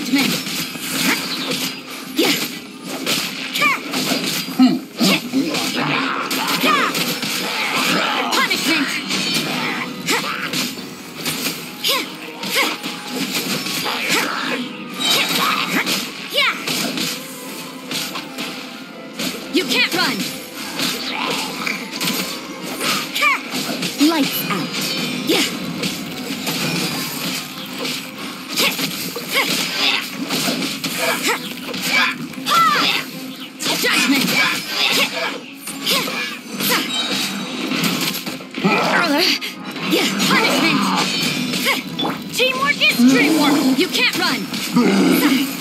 Judgment! Yeah! Punishment! You can't run! Lights out! Yeah! Judgment! Yeah, punishment! Teamwork is dreamwork! You can't run!